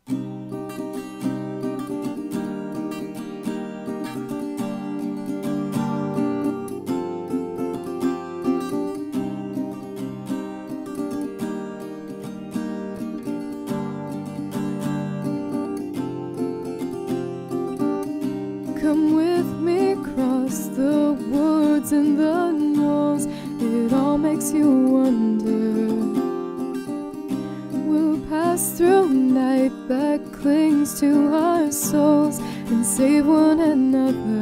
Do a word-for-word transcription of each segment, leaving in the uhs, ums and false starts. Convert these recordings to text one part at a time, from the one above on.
Come with me across the woods and the knolls. It all makes you wonder. We'll pass through night that clings to our souls and save one another.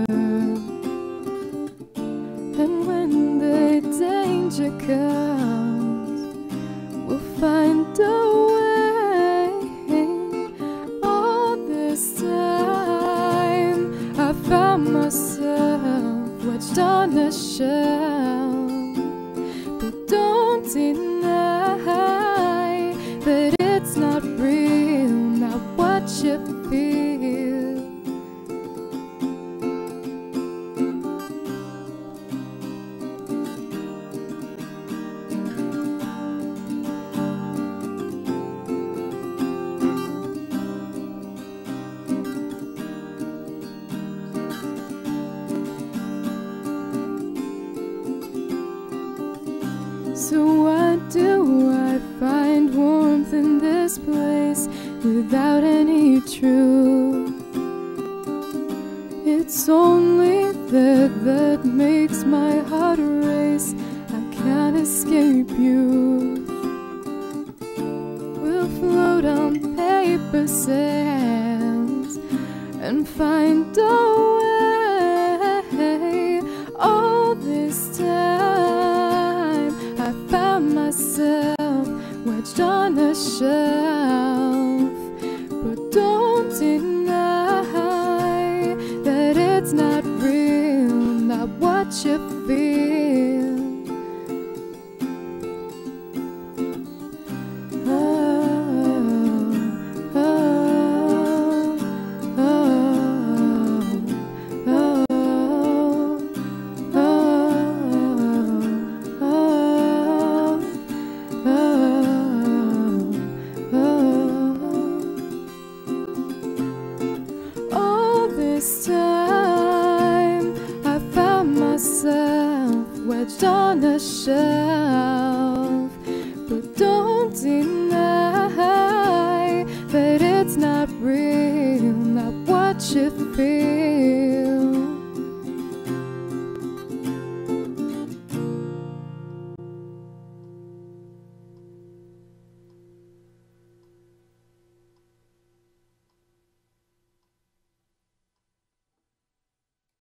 And when the danger comes, we'll find a way. All this time I found myself wedged on a shelf. But don't deny that it's not real, not what you feel. So why do I find warmth in this place without any truth? It's only that that makes my heart race. I can't escape you. We'll float on paper sands and find a way. All this time I found myself wedged on a shelf. But don't deny that it's not real, not what you feel. This time I found myself wedged on a shelf.